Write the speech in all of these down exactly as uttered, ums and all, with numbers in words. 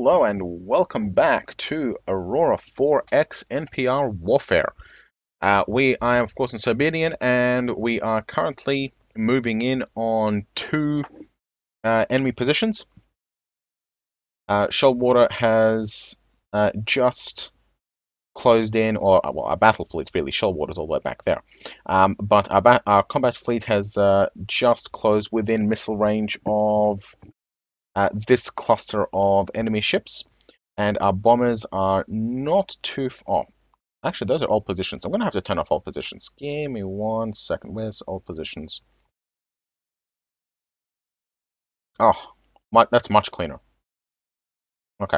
Hello and welcome back to Aurora four X N P R Warfare. Uh, we, I am of course in Siberian, and we are currently moving in on two uh, enemy positions. Uh, Shellwater has uh, just closed in, or well, our battle fleet really. Shellwater's all the way back there, um, but our, ba our combat fleet has uh, just closed within missile range of uh, this cluster of enemy ships. And our bombers are not too far. Oh, actually, those are all positions. I'm going to have to turn off all positions. Give me one second. Where's all positions? Oh, my, that's much cleaner. Okay.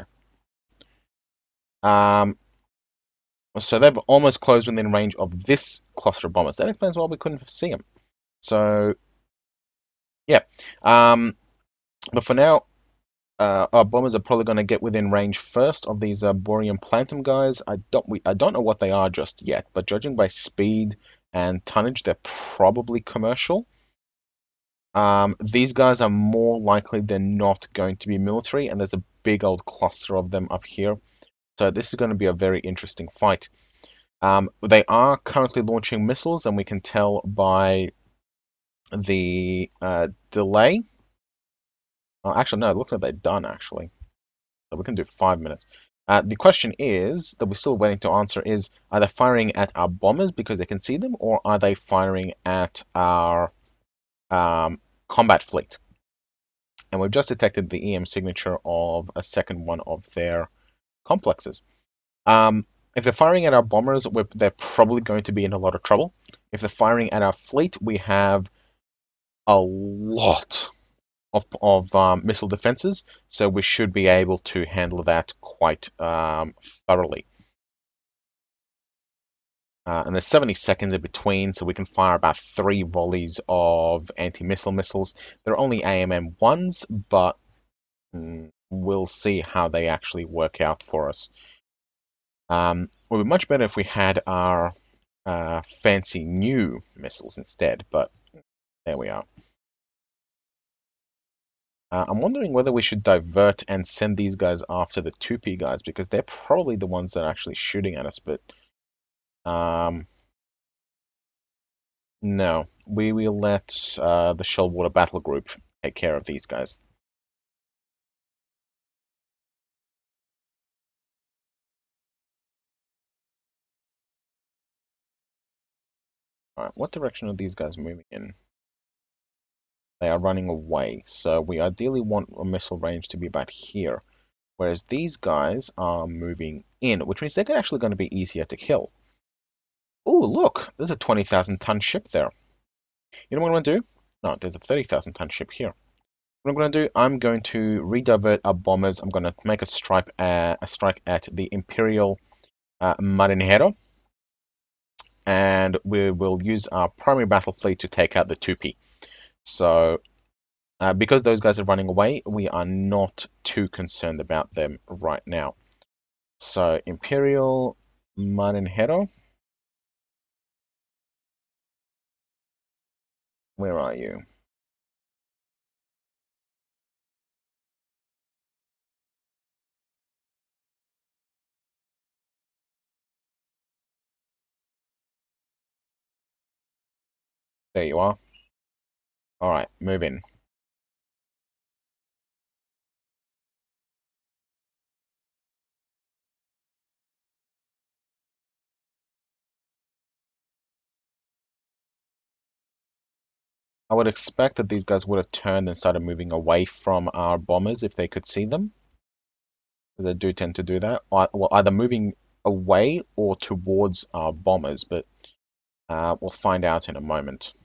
Um, so they've almost closed within range of this cluster of bombers. That explains why we couldn't see them. So, yeah. Um, but for now, uh, our bombers are probably going to get within range first of these uh, Borean Plantum guys. I don't we I don't know what they are just yet, but judging by speed and tonnage, they're probably commercial. Um, these guys are more likely than not going to be military, and there's a big old cluster of them up here. So this is going to be a very interesting fight. Um, they are currently launching missiles, and we can tell by the uh, delay. Oh, actually, no, it looks like they're done, actually. So we can do five minutes. Uh, the question is, that we're still waiting to answer, is are they firing at our bombers because they can see them, or are they firing at our um, combat fleet? And we've just detected the E M signature of a second one of their complexes. Um, if they're firing at our bombers, we're, they're probably going to be in a lot of trouble. If they're firing at our fleet, we have a lot of, of um, missile defenses, so we should be able to handle that quite um, thoroughly. Uh, and there's seventy seconds in between, so we can fire about three volleys of anti-missile missiles. They're only A M M ones, but mm, we'll see how they actually work out for us. Um, it would be much better if we had our uh, fancy new missiles instead, but there we are. Uh, I'm wondering whether we should divert and send these guys after the two P guys, because they're probably the ones that are actually shooting at us, but um, no. We will let uh, the Shellwater Battle Group take care of these guys. Alright, what direction are these guys moving in? They are running away, so we ideally want a missile range to be about here. Whereas these guys are moving in, which means they're actually going to be easier to kill. Oh, look, there's a twenty thousand ton ship there. You know what I'm going to do? No, there's a thirty thousand ton ship here. What I'm going to do, I'm going to redivert our bombers. I'm going to make a strike, uh, a strike at the Imperial uh, Marinero, and we will use our primary battle fleet to take out the two P. So, uh, because those guys are running away, we are not too concerned about them right now. So, Imperial Marinero, where are you? There you are. All right, move in. I would expect that these guys would have turned and started moving away from our bombers if they could see them, because they do tend to do that. Well, either moving away or towards our bombers, but uh, we'll find out in a moment.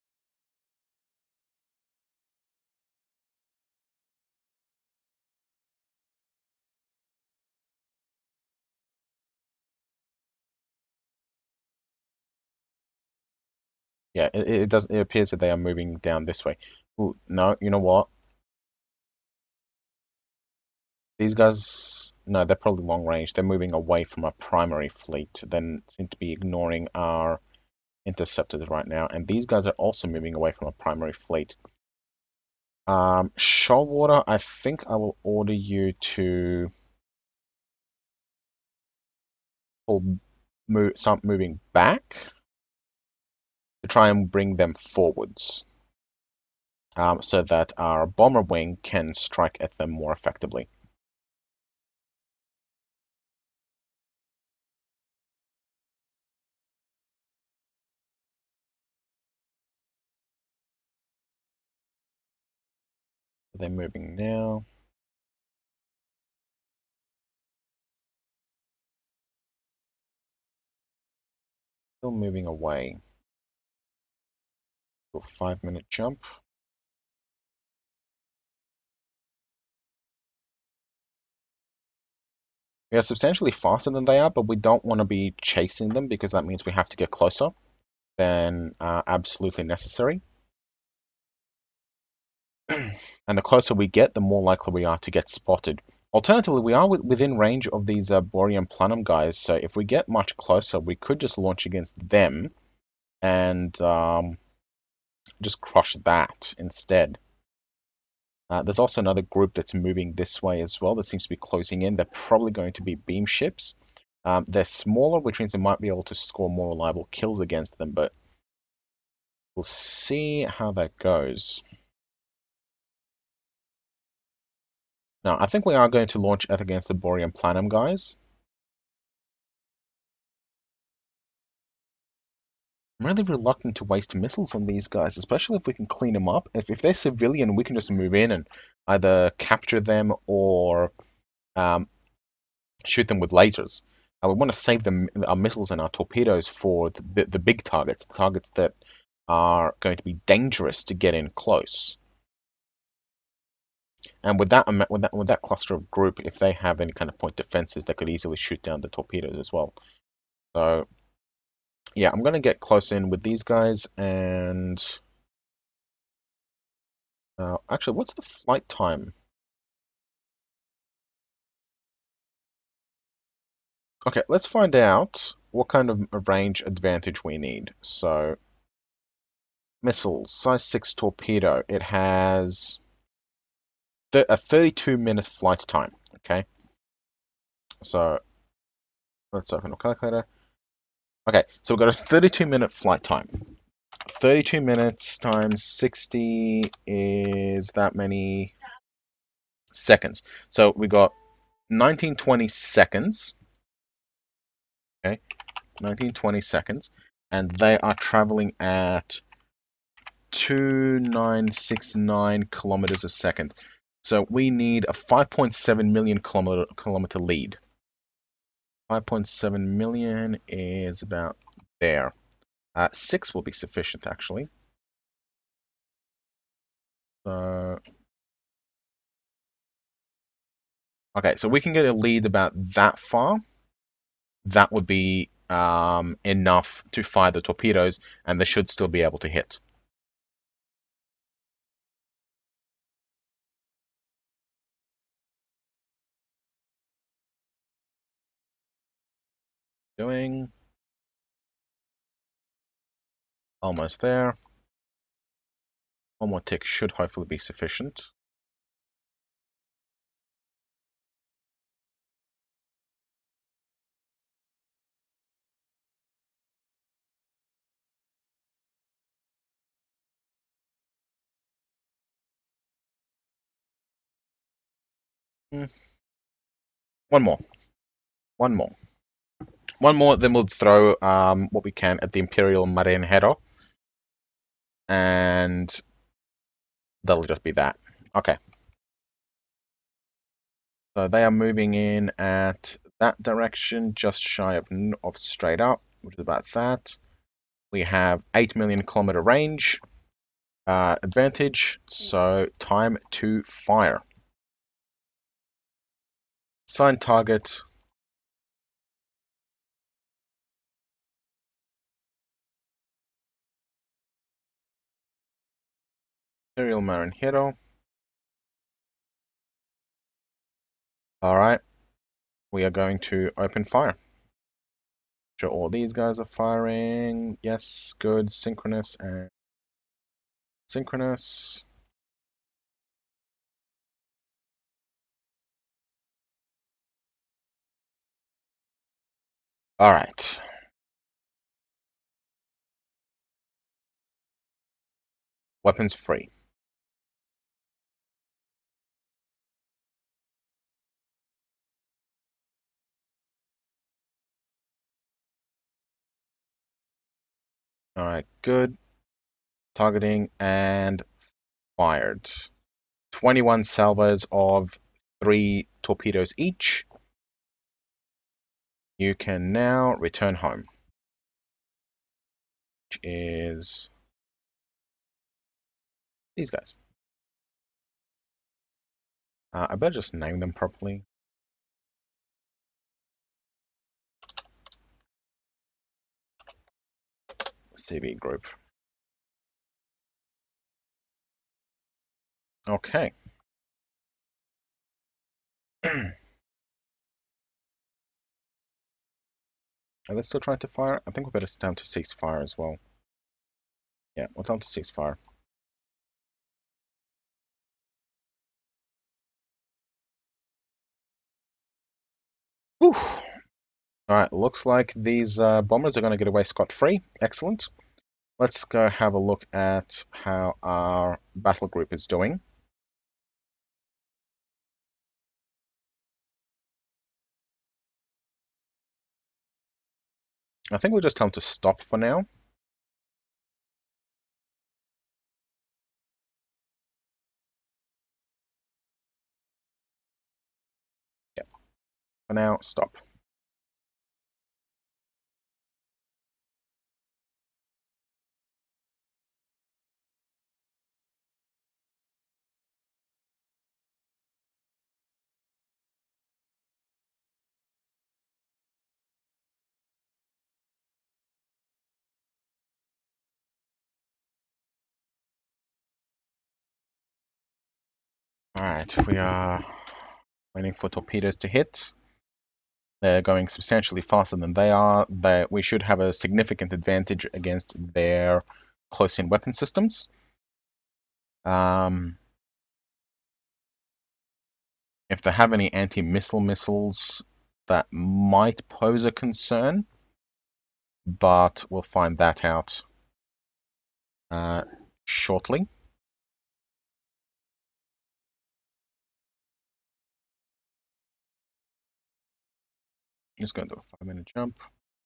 Yeah, it, it does. It appears that they are moving down this way. Ooh, no, you know what? These guys, no, they're probably long range. They're moving away from our primary fleet, then seem to be ignoring our interceptors right now. And these guys are also moving away from our primary fleet. Um, Shoalwater, I think I will order you to pull, move, start moving back to try and bring them forwards, um, so that our bomber wing can strike at them more effectively. They're moving now. Still moving away. A five minute jump. We are substantially faster than they are, but we don't want to be chasing them because that means we have to get closer than uh, absolutely necessary. And the closer we get, the more likely we are to get spotted. Alternatively, we are within range of these uh, Borean Planum guys, so if we get much closer, we could just launch against them and um, just crush that instead. Uh, there's also another group that's moving this way as well that seems to be closing in. They're probably going to be beam ships. Um, they're smaller, which means we might be able to score more reliable kills against them, but we'll see how that goes. Now, I think we are going to launch it against the Borean Planum guys. I'm really reluctant to waste missiles on these guys, especially if we can clean them up. If, if they're civilian, we can just move in and either capture them or um, shoot them with lasers. Uh, we want to save them, our missiles and our torpedoes for the, the big targets, the targets that are going to be dangerous to get in close. And with that, with that, with that cluster of group, if they have any kind of point defenses, they could easily shoot down the torpedoes as well. So, yeah, I'm going to get close in with these guys and... Uh, actually, what's the flight time? Okay, let's find out what kind of range advantage we need. So, missiles, size six torpedo. It has th a thirty-two minute flight time. Okay, so let's open a calculator. Okay, so we've got a thirty-two minute flight time. thirty-two minutes times sixty is that many seconds. So we got nineteen twenty seconds. Okay, nineteen twenty seconds, and they are traveling at two thousand nine hundred sixty-nine kilometers a second. So we need a five point seven million kilometer kilometer lead. five point seven million is about there. Uh, six will be sufficient, actually. So, okay, so we can get a lead about that far. That would be um, enough to fire the torpedoes, and they should still be able to hit. Doing almost there. One more tick should hopefully be sufficient. Mm, one more. One more. One more, then we'll throw um, what we can at the Imperial Marinero, and that'll just be that. Okay. So they are moving in at that direction, just shy of, of straight up, which is about that. We have eight million kilometer range uh, advantage, so time to fire. Assign target. Imperial Marinero. Alright, we are going to open fire. Sure, all these guys are firing. Yes, good. Synchronous and synchronous. All right. Weapons free. All right, good. Targeting and fired. twenty-one salvos of three torpedoes each. You can now return home, which is these guys. Uh, I better just name them properly. C V group. Okay. Are they still trying to fire? I think we better tell them to cease fire as well. Yeah, we'll tell them to cease fire. Whew. All right, looks like these uh, bombers are going to get away scot-free. Excellent. Let's go have a look at how our battle group is doing. I think we'll just tell them to stop for now. Yeah, for now, stop. All right, we are waiting for torpedoes to hit. They're going substantially faster than they are. They, we should have a significant advantage against their close-in weapon systems. Um, if they have any anti-missile missiles, that might pose a concern, but we'll find that out uh, shortly. Just going to do a five-minute jump.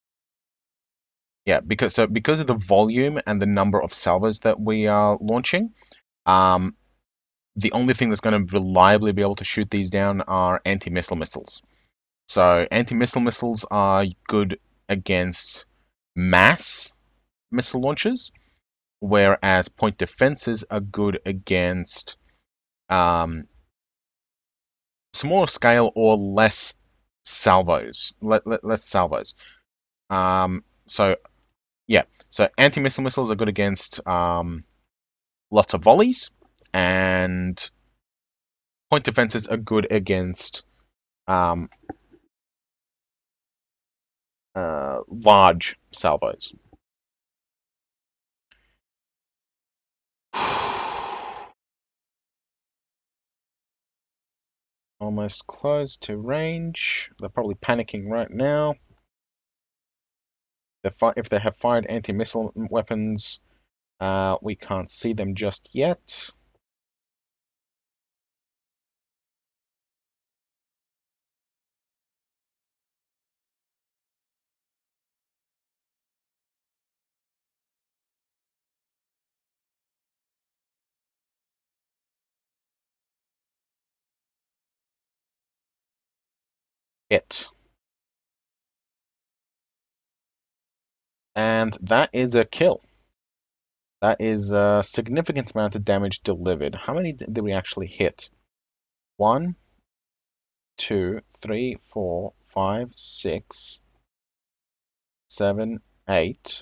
Yeah, because so because of the volume and the number of salvos that we are launching, um, the only thing that's going to reliably be able to shoot these down are anti-missile missiles. So anti-missile missiles are good against mass missile launchers, whereas point defenses are good against um, smaller scale or less salvos, let, let, less salvos. Um, so yeah, so anti-missile missiles are good against um, lots of volleys, and point defenses are good against um, uh, large salvos. Almost close to range. They're probably panicking right now. If they have fired anti-missile weapons, uh, we can't see them just yet. Hit. And that is a kill. That is a significant amount of damage delivered. How many did we actually hit? One, two, three, four, five, six, seven, eight,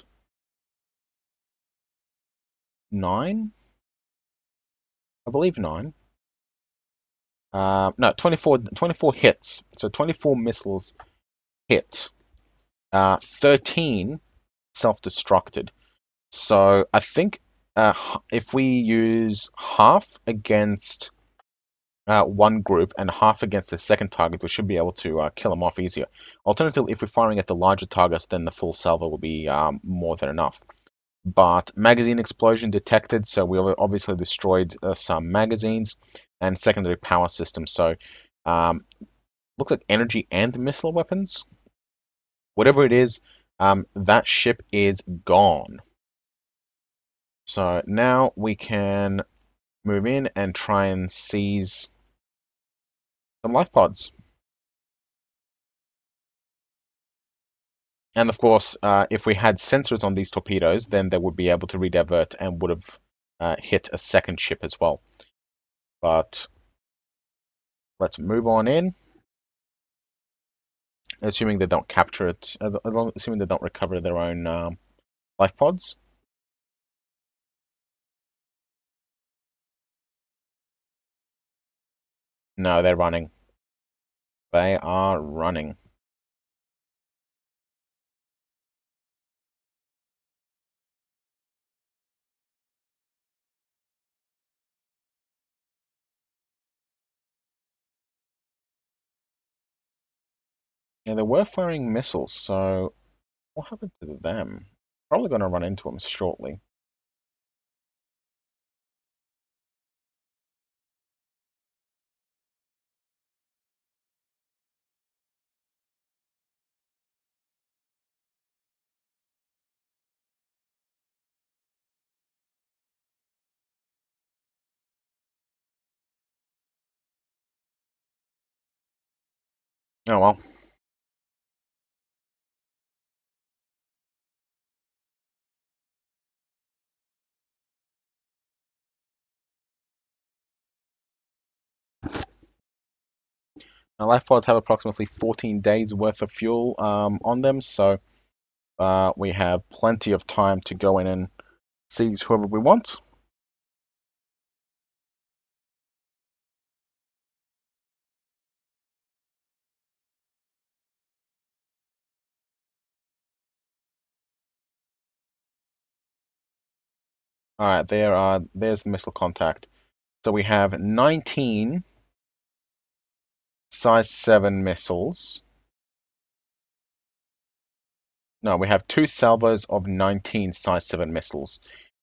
nine? I believe nine. Uh, no, twenty-four, twenty-four hits. So twenty-four missiles hit. Uh, thirteen self-destructed. So I think uh, if we use half against uh, one group and half against the second target, we should be able to uh, kill them off easier. Alternatively, if we're firing at the larger targets, then the full salvo will be um, more than enough. But magazine explosion detected, so we obviously destroyed uh, some magazines and secondary power systems. So um, looks like energy and missile weapons. Whatever it is, um, that ship is gone. So now we can move in and try and seize some life pods. And of course, uh, if we had sensors on these torpedoes, then they would be able to redivert and would have uh, hit a second ship as well. But let's move on in, assuming they don't capture it, assuming they don't recover their own um, life pods. No, they're running. They are running. And they were firing missiles, so what happened to them? Probably going to run into them shortly. Oh well. Now, life pods have approximately fourteen days worth of fuel um, on them, so uh, we have plenty of time to go in and seize whoever we want. All right, there are. There's the missile contact. So we have nineteen size seven missiles. No, we have two salvos of nineteen size seven missiles.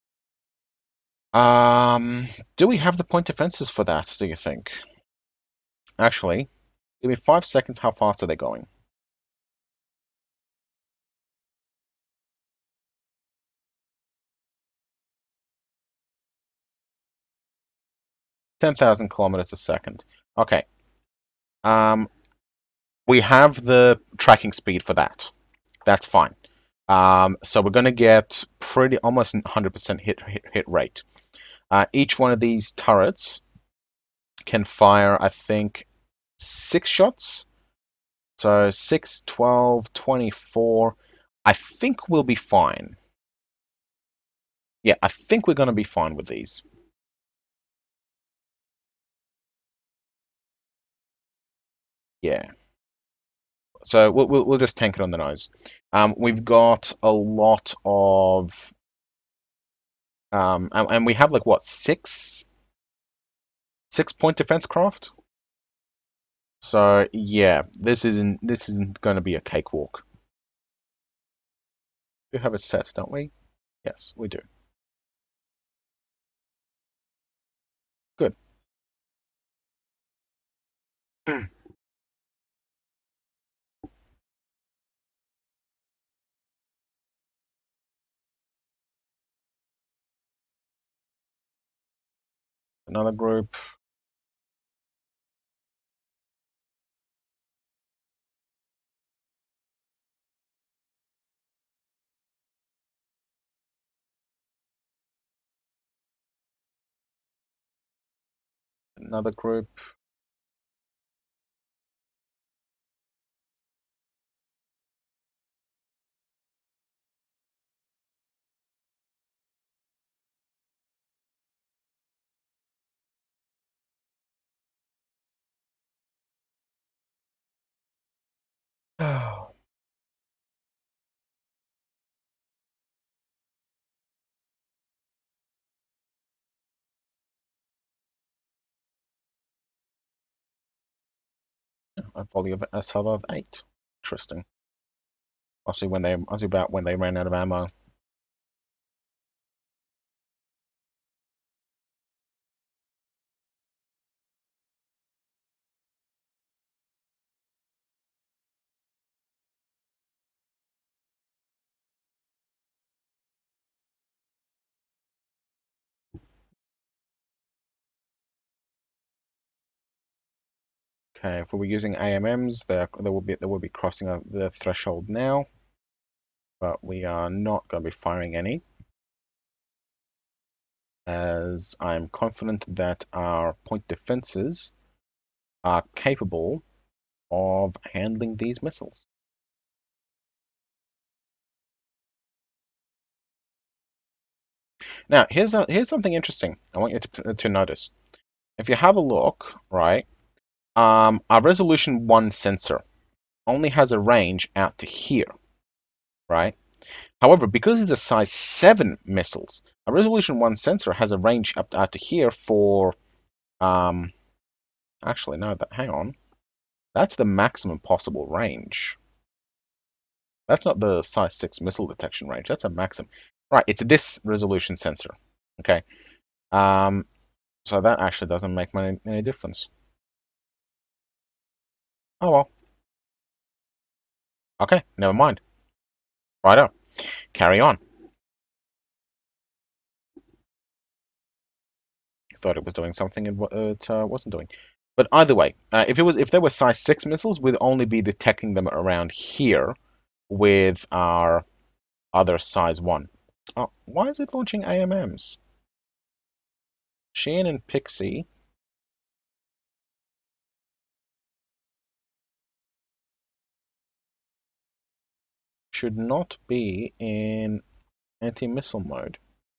Um, do we have the point defenses for that, do you think? Actually, give me five seconds. How fast are they going? ten thousand kilometers a second. Okay. Um, we have the tracking speed for that. That's fine. Um, so we're going to get pretty almost one hundred percent hit, hit hit rate. Uh, each one of these turrets can fire, I think, six shots. So six, twelve, twenty-four. I think we'll be fine. Yeah, I think we're going to be fine with these. Yeah. So we'll, we'll, we'll just tank it on the nose. Um, we've got a lot of... Um, and, and we have like, what, six? Six point defense craft? So yeah, this isn't this isn't going to be a cakewalk. We have it set, don't we? Yes, we do. Good. Another group. Another group. a volley of a salvo of eight. Interesting. I'll see when they. I'll see about when they ran out of ammo. Okay, if we were using A M Ms, there there will be they will be crossing the threshold now, but we are not going to be firing any, as I'm confident that our point defenses are capable of handling these missiles. Now, here's a, here's something interesting I want you to to notice. If you have a look, right, um, our resolution one sensor only has a range out to here, right? However, because it's a size seven missiles, a resolution one sensor has a range up to, out to here for, um, actually, no, that, hang on. That's the maximum possible range. That's not the size six missile detection range. That's a maximum. Right, it's this resolution sensor. Okay. Um, so that actually doesn't make any, any difference. Oh well. Okay, never mind. Righto. Carry on. Thought it was doing something it, it uh, wasn't doing. But either way, uh, if it was if there were size six missiles, we'd only be detecting them around here with our other size one. Oh, why is it launching A M Ms? Sheen and Pixie. Should not be in anti-missile mode.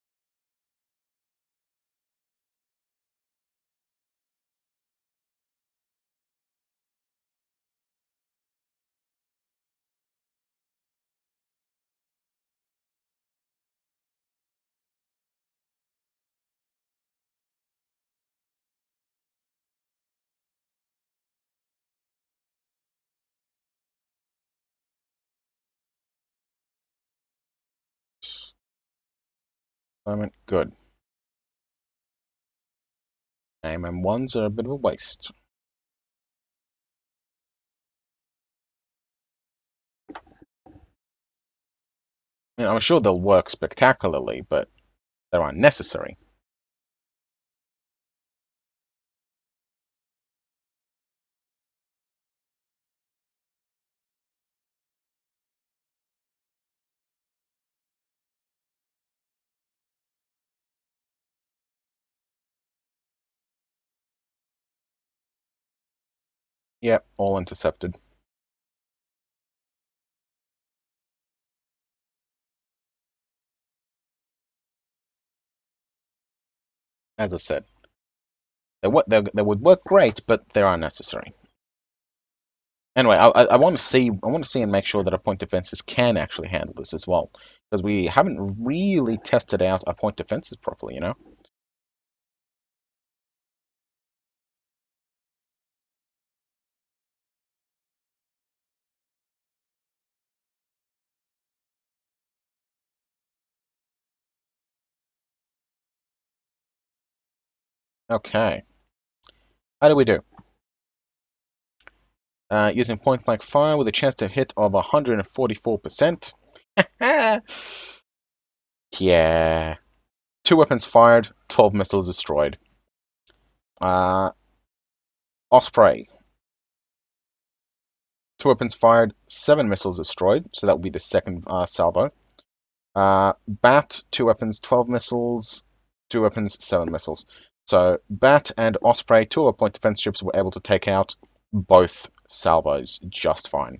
Moment, good. A M M ones are a bit of a waste. I mean, I'm sure they'll work spectacularly, but they're unnecessary. Yep, all intercepted. As I said, they, they, they would work great, but they're unnecessary. Anyway, I, I want to see I want to see and make sure that our point defenses can actually handle this as well, because we haven't really tested out our point defenses properly, you know. Okay, how do we do? Uh, using point blank fire with a chance to hit of one hundred forty-four percent. Yeah. Two weapons fired, twelve missiles destroyed. Uh, Osprey. Two weapons fired, seven missiles destroyed. So that would be the second uh, salvo. Uh, Bat, two weapons, twelve missiles. Two weapons, seven missiles. So Bat and Osprey, two of our point defense ships, were able to take out both salvos just fine.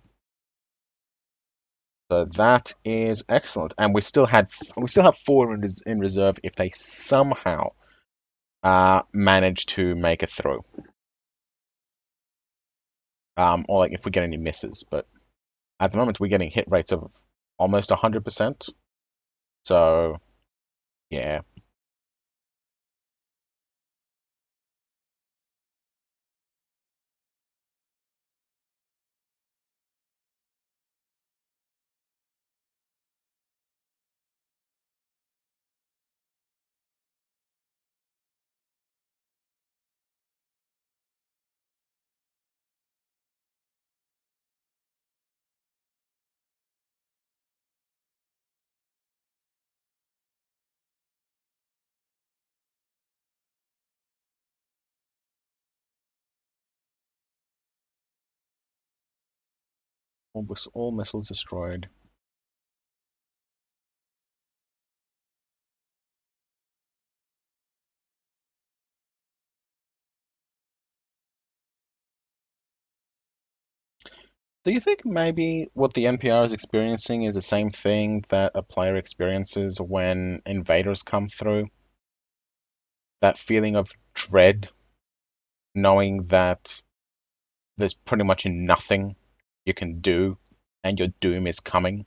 So that is excellent, and we still had we still have four in, res in reserve if they somehow uh, manage to make it through, um, or like if we get any misses. But at the moment, we're getting hit rates of almost one hundred percent. So yeah, All, all missiles destroyed. Do you think maybe what the N P R is experiencing is the same thing that a player experiences when invaders come through? That feeling of dread, knowing that there's pretty much nothing you can do and your doom is coming?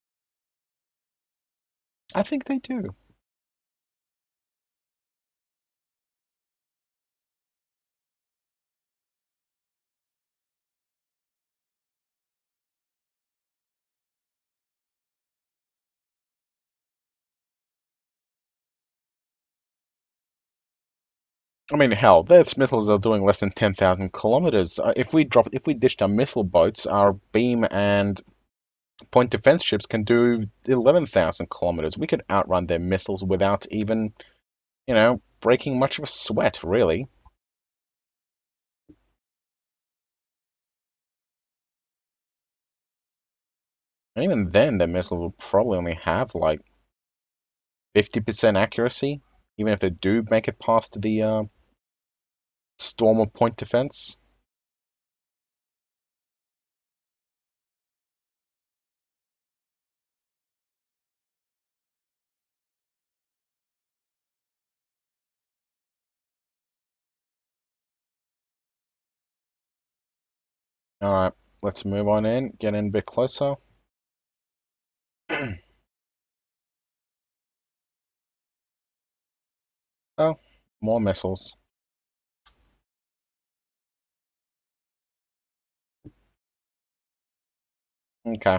I think they do. I mean, hell, their missiles are doing less than ten thousand kilometers. Uh, if we drop, if we ditched our missile boats, our beam and point defense ships can do eleven thousand kilometers. We could outrun their missiles without even, you know, breaking much of a sweat, really. And even then, their missiles will probably only have like fifty percent accuracy, even if they do make it past the uh, storm of point defense. All right, let's move on in, get in a bit closer. Oh, more missiles. Okay.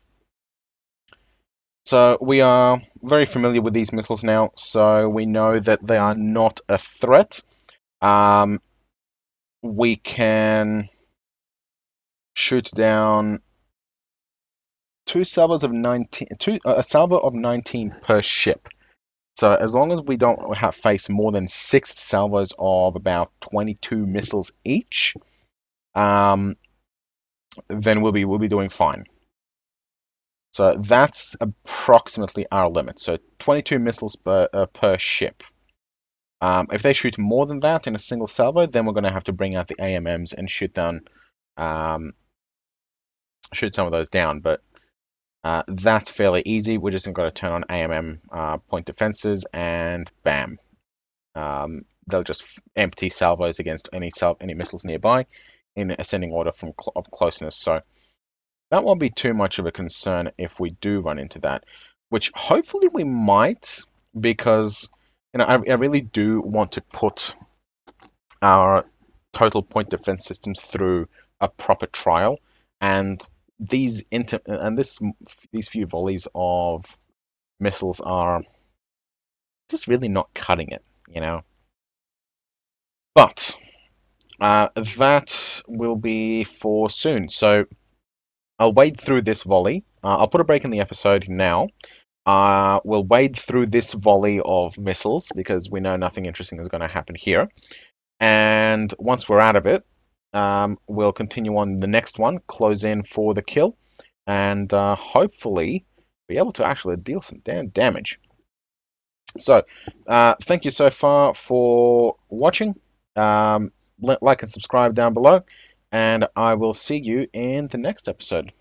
So we are very familiar with these missiles now, so we know that they are not a threat. Um, we can shoot down two salvos of nineteen, two, uh, a salvo of nineteen per ship. So as long as we don't have face more than six salvos of about twenty-two missiles each, um, then we'll be we'll be doing fine. So that's approximately our limit. So twenty-two missiles per, uh, per ship. Um, if they shoot more than that in a single salvo, then we're going to have to bring out the A M Ms and shoot down, um, shoot some of those down. But uh, that's fairly easy. We're just going to turn on A M M uh, point defenses, and bam, um, they'll just empty salvos against any sal any missiles nearby in ascending order from cl of closeness. So that won't be too much of a concern if we do run into that, which hopefully we might, because you know I, I really do want to put our total point defense systems through a proper trial, and these inter and this these few volleys of missiles are just really not cutting it, you know. But uh, that will be for soon. So I'll wade through this volley. Uh, I'll put a break in the episode now. Uh, we'll wade through this volley of missiles because we know nothing interesting is going to happen here. And once we're out of it, um, we'll continue on the next one, close in for the kill, and uh, hopefully be able to actually deal some damn damage. So, uh, thank you so far for watching. Um, like and subscribe down below, and I will see you in the next episode.